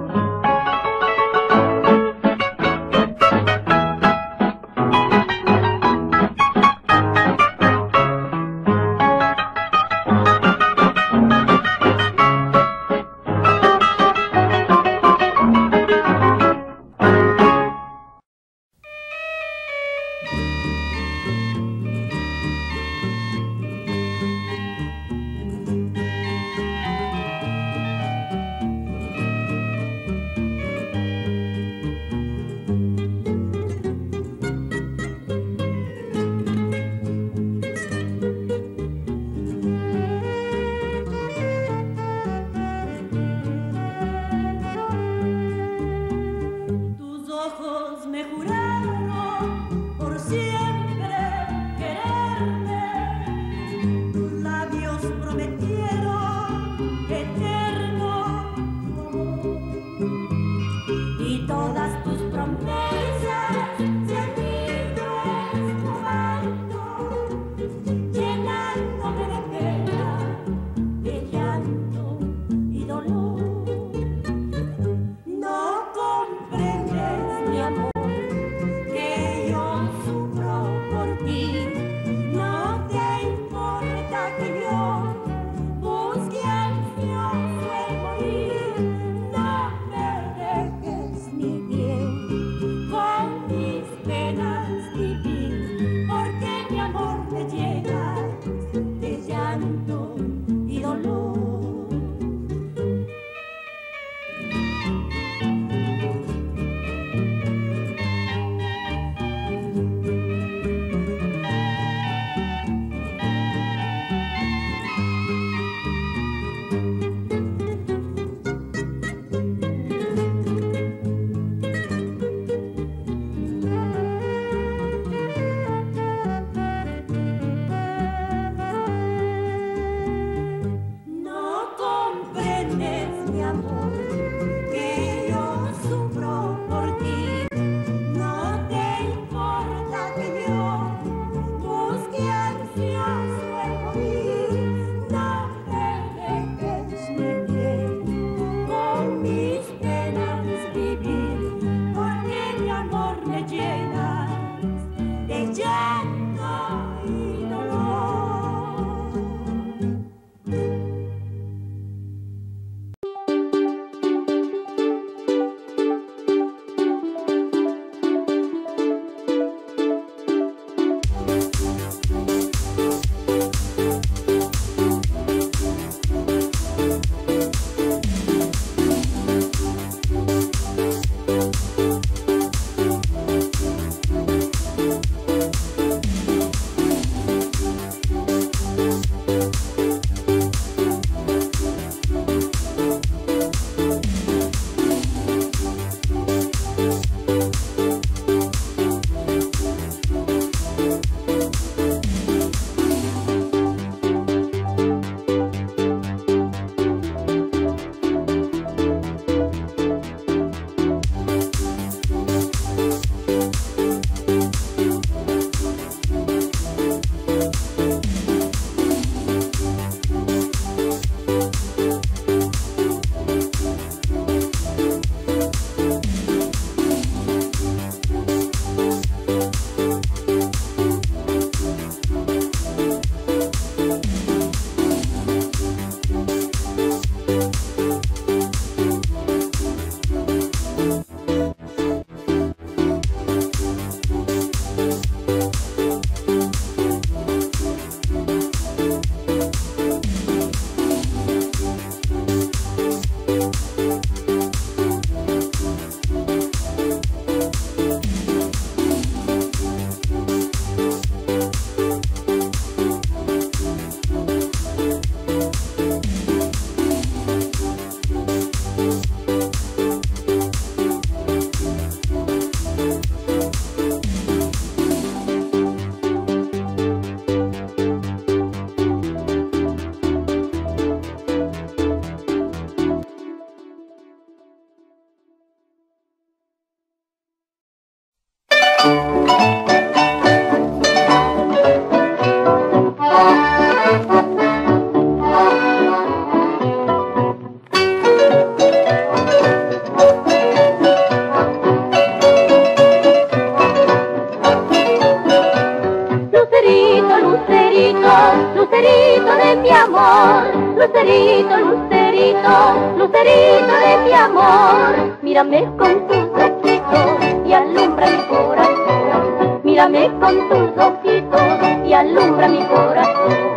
lucerito de mi amor, lucerito, lucerito, lucerito de mi amor. Mírame con tus ojitos y alumbra mi corazón, mírame con tus ojitos y alumbra mi corazón.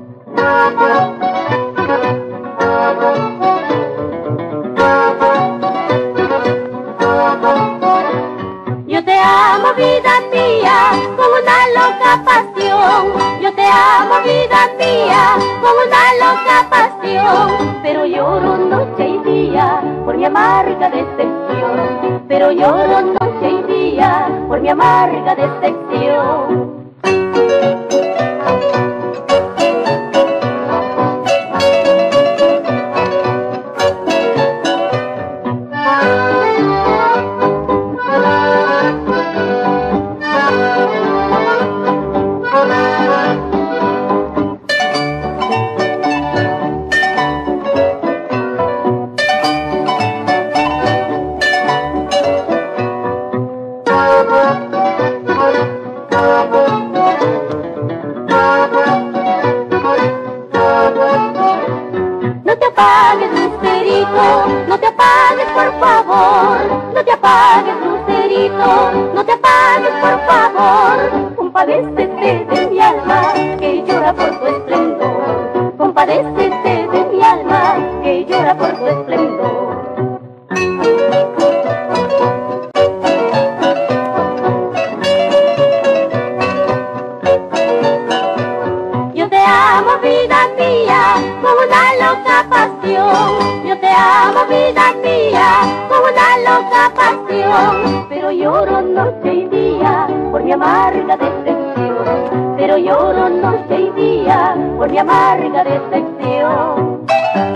Yo te amo, vida mía, con una loca pasión. Yo te amo, vida mía, con una loca pasión. Pero lloro noche y día por mi amarga decepción. Pero lloro noche y día por mi amarga decepción. No te apagues, lucerito, no te apagues, por favor. No te apagues, lucerito, no te apagues, por favor. Compadécete de mi alma, que llora por tu esplendor. Compadécete de mi alma, que llora por tu esplendor. Yo te amo, vida mía, con una loca pasión. Yo te amo, vida mía, con una loca pasión. Pero lloro noche y día por mi amarga decepción. Pero lloro noche y día por mi amarga decepción.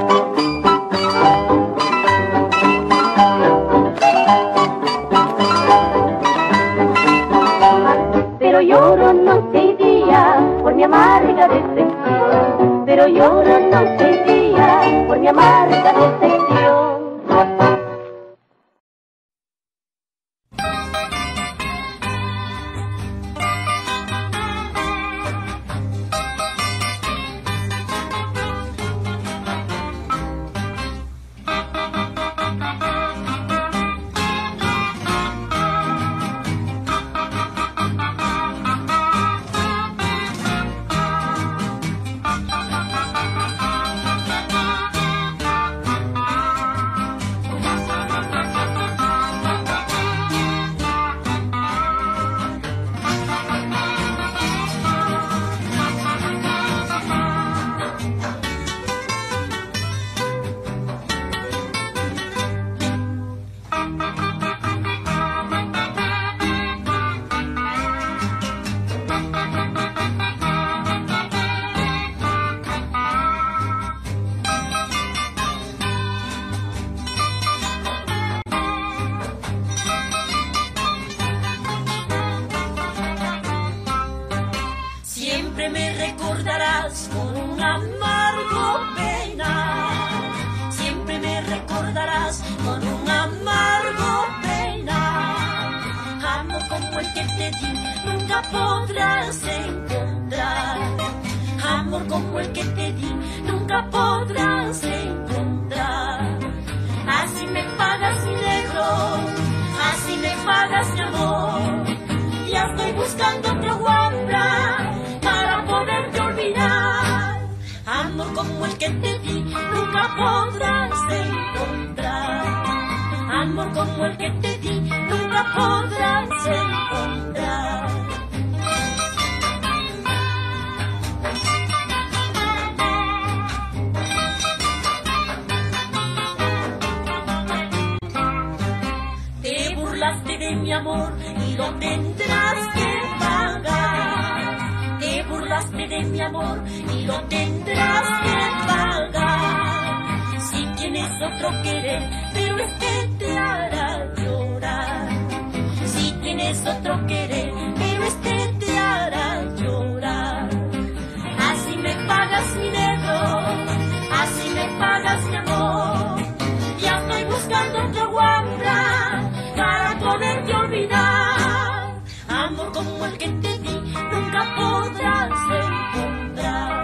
Pero lloro noche y día por mi amarga decepción. Pero lloro noche y día por mi amarga decepción. Siempre me recordarás con un amargo pena. Siempre me recordarás con un amargo pena. Amor como el que te di nunca podrás encontrar. Amor como el que te di nunca podrás encontrar. Así me pagas mi negro, así me pagas mi amor. Ya estoy buscando otra guambra para poderte olvidar. Amor como el que te di nunca podrás encontrar. Amor como el que te di nunca podrás encontrar. Te burlaste de mi amor y lo tendrás que pagar. Te burlaste de mi amor y lo tendrás que pagar. Si tienes otro querer, pero este te hará llorar. Si tienes otro querer, pero este te hará llorar. Así me pagas mi negro, así me pagas mi amor. Ya estoy buscando otra guambra para poderte olvidar. Amor como el que te di nunca podrás encontrar.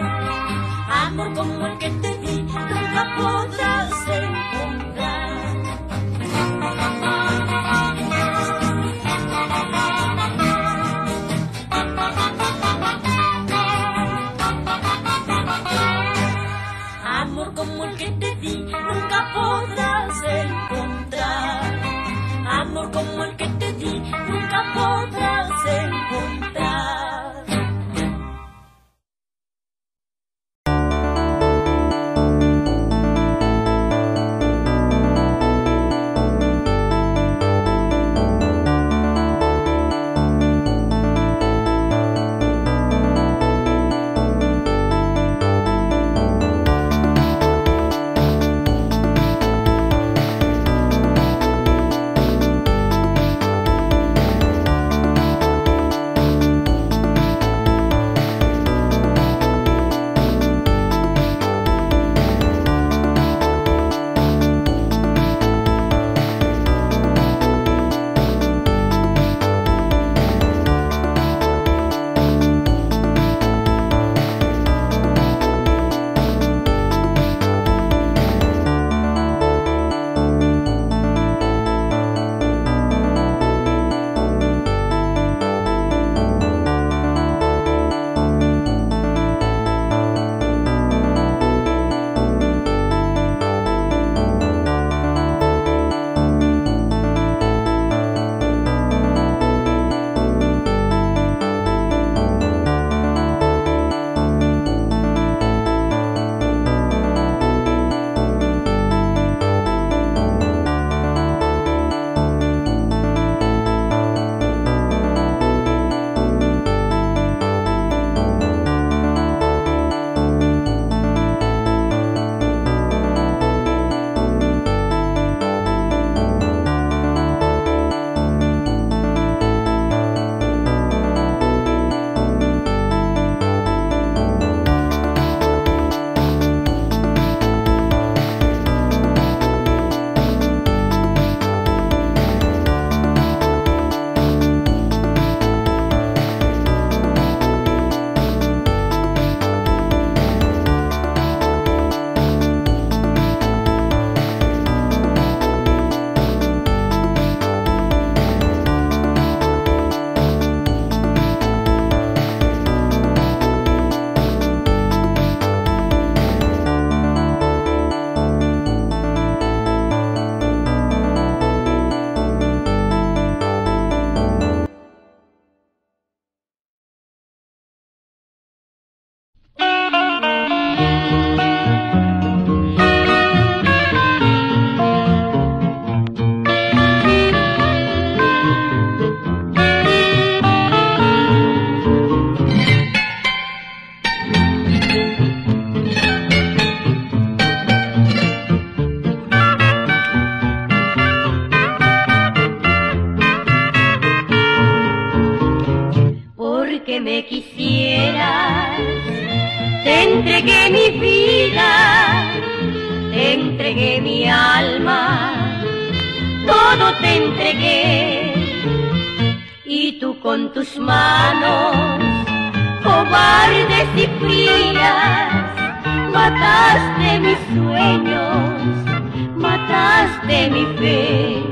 me quisieras, te entregué mi vida, te entregué mi alma, todo te entregué, y tú con tus manos, cobardes y frías, mataste mis sueños, mataste mi fe.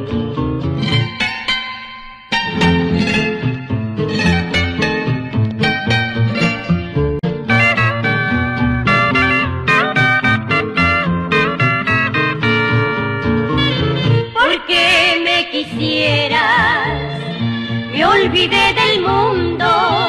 Porque me quisieras, me olvidé del mundo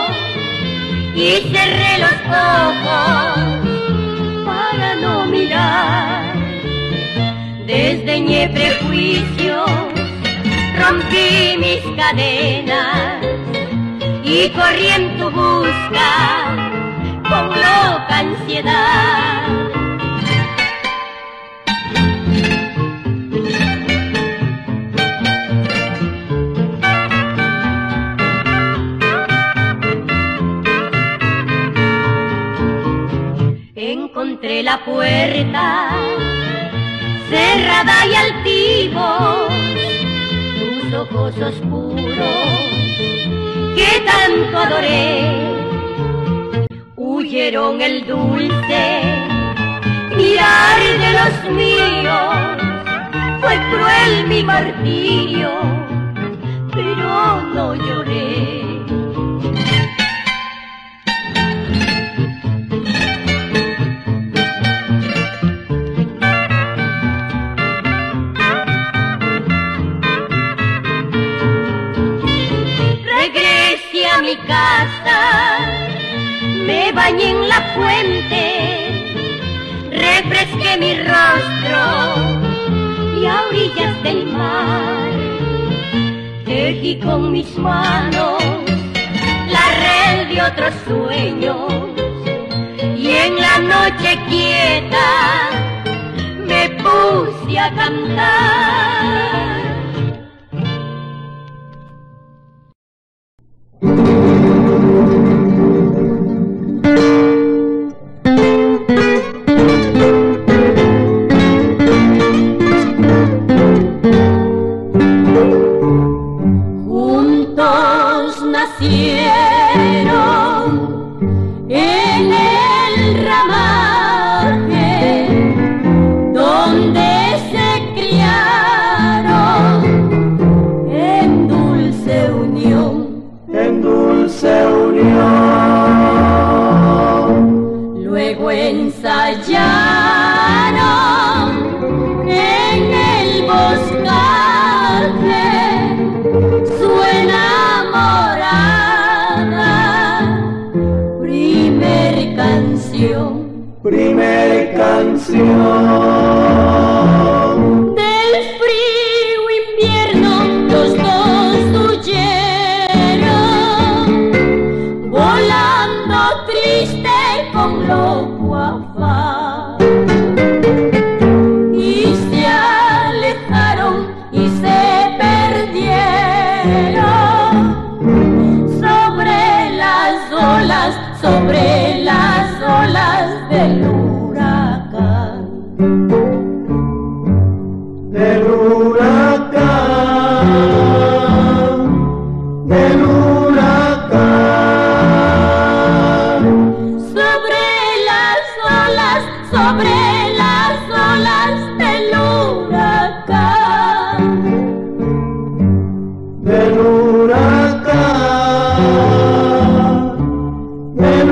y cerré los ojos para no mirar. Desdeñé prejuicios, rompí mis cadenas y corrí en tu busca con loca ansiedad. Encontré la puerta cerrada y altivos, tus ojos oscuros que tanto adoré, huyeron el dulce mirar de los míos, fue cruel mi martirio, pero no lloré. Mi casa, me bañé en la fuente, refresqué mi rostro y a orillas del mar tejí con mis manos la red de otros sueños, y en la noche quieta me puse a cantar. Juntos nacieron en el ramaje donde se criaron en dulce unión, en dulce unión. Luego ensayaron en el boscaje su enamorada primer canción, primer canción. Del frío invierno los dos huyeron, volando triste con loco afán, y se alejaron y se perdieron sobre las olas, sobre las olas del huracán, del huracán, del huracán. sobre las olas, sobre las olas del huracán, Del huracán, del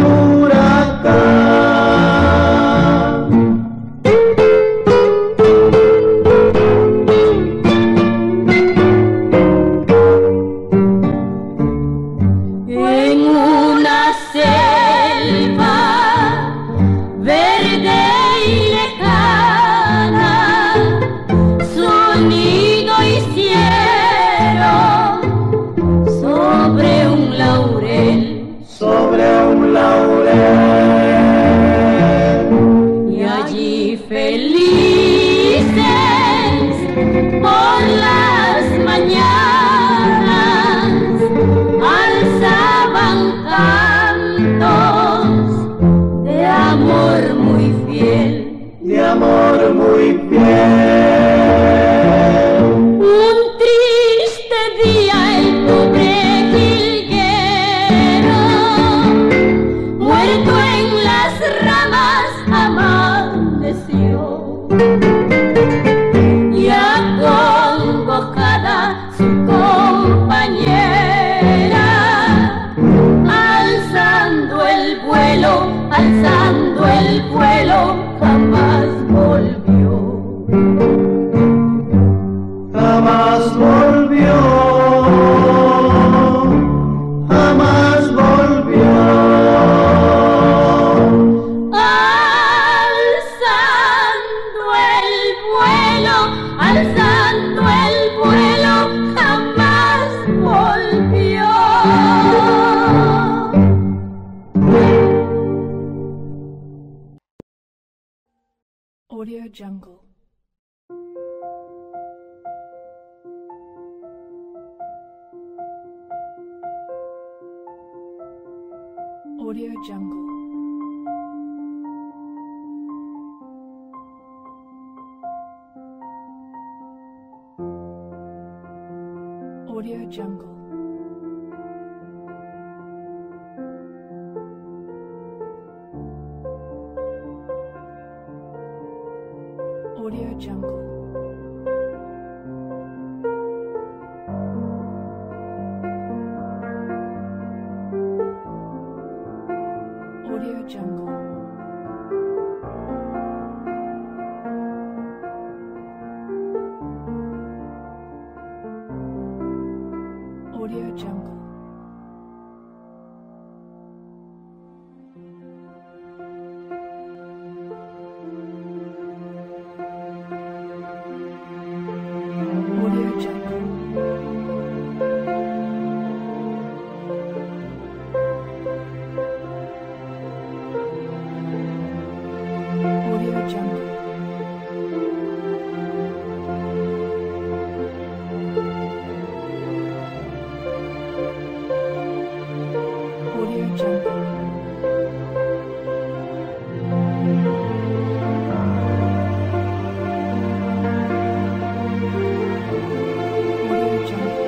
huracán. en una selva verde y lejana amor muy fiel, de amor muy fiel. Un triste día el pobre jilguero, muerto en las ramas, amaneció. Y acongojada su compañera, alzando el vuelo, alzando el vuelo, jamás volvió. Jamás volvió, jamás volvió. Alzando el vuelo, alzando el vuelo, jamás volvió. Audio Jungle. Audio Jungle. Audio Jungle. Audio Jungle. Audio Jungle. Audio Jungle. Audio Jungle. Audio Jungle. Audio Jungle. Audio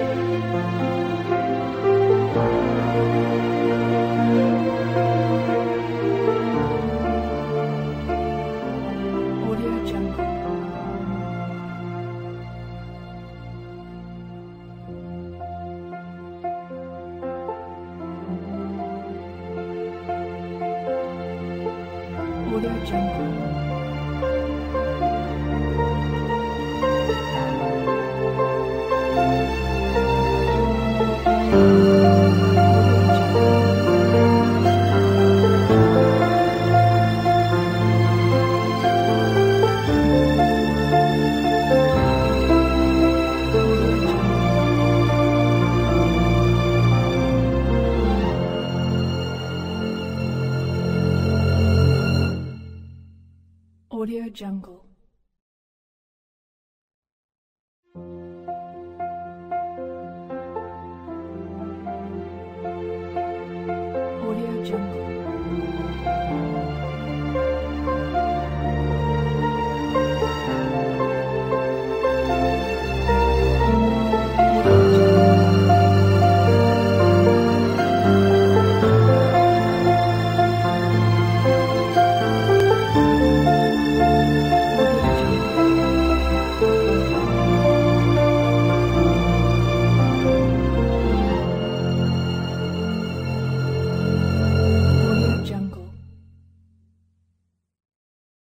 Jungle. Audio Jungle. Audio Jungle. Audio Jungle. Audio Jungle.